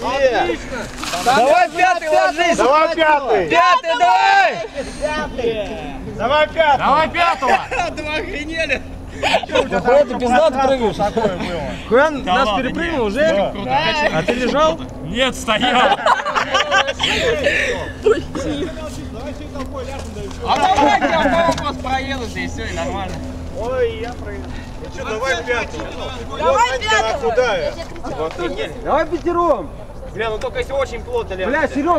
Отлично. Давай пятый ложись. Давай пятый. Пятый, давай. Давай пятый. Давай пятого. Два охренели. Хуя ты пизда, ты прыгаешь. Такое было. Хуян нас перепрыгнул уже? А ты лежал? Нет, стоял. А давайте я просто проеду здесь, все, и нормально. Ой, я проеду. Ну что, давай пятого. Давай пятого. Куда я? Давай пятером. Бля, ну только если очень плотно лежит. Бля, Серег,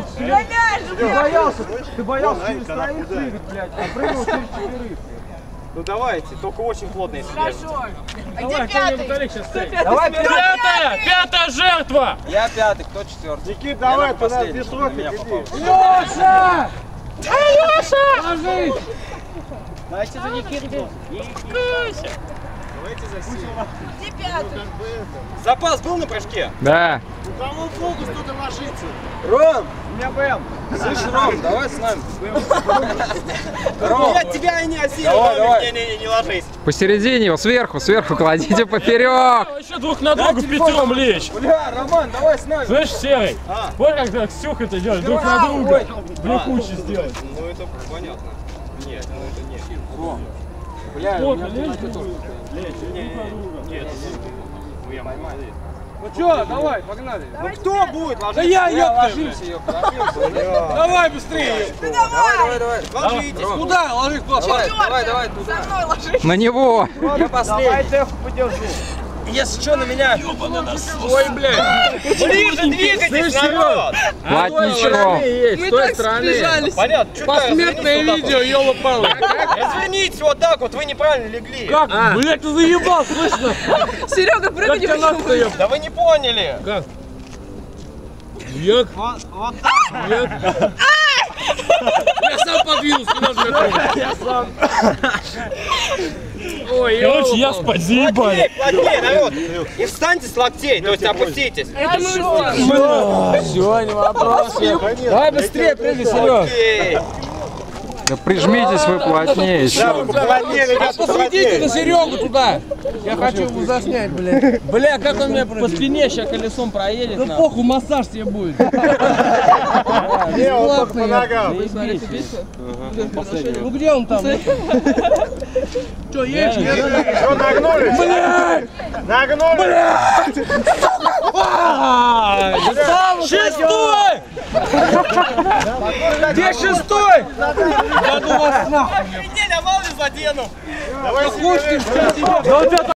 ты боялся Знаешь, через она троих куда? прыгать, блядь, а прыгал через четверых. Ну давайте, только очень плотно, если лежит. Хорошо. А где пятый? Давай Пятая жертва. Я пятый, кто четвертый? Никит, давай, ты нас без рофик иди. Леша! Леша! Ложись! Давайте за Никиту. Давайте за Силу. Где пятый? Запас был на прыжке? Да. Кому фокус туда ложится? Ром! У меня БМ. Слышь, Ром, давай с нами. Ром! Я тебя и не осилил. Давай. Не ложись. Посередине его, сверху кладите поперек. Еще друг на друга пятером лечь. Бля, Роман, давай с нами. Слышь, Серый, вот когда Ксюха ты делаешь друг на друга. Две кучи сделать. Ну это понятно. Нет, ну это нет. Ром. Бля, Вот, лечь. Нет. Ну чё, давай, погнали. Ну кто будет ложиться? Да я, ёпта, ложимся, ёпта. Давай быстрее. Ну давай. Давай. Ложитесь. Куда? Ложись туда. Давай, туда. Со мной ложись. На него. Я последний. подержу. Если что, на меня. Ой, блядь. Ближе двигайтесь, народ. Плотничком. Мы так сближались. Понятно. Посмертное видео, ёлопало. Извините, вот так вот, вы неправильно легли. Как? Блядь, ты заебал, слышно? Серега, прыгай, не почему. Да вы не поняли. Как? Нет. Нет. Я сам подвинулся, куда же я сам. Ой, Короче, я спать заебали. Плотнее, народ. И встаньте с локтей, то есть опуститесь. Все, не вопрос. Давай быстрее прыгай, Серег. Окей. Да прижмитесь вы плотнее еще. Плотнее, ребята, Посветите на плотнее. Серегу туда. Я хочу его заснять, блядь. Бля, как он меня по спине сейчас колесом проедет. Ну похуй, массаж тебе будет. Не, он только по ногам. Ну где он там? Че, ешь? Что, нагнулись? Блядь! Нагнулись! Шестой! Где шестой? Я думал, нахуй. Охренеть, а мало ли задену. Давай себе.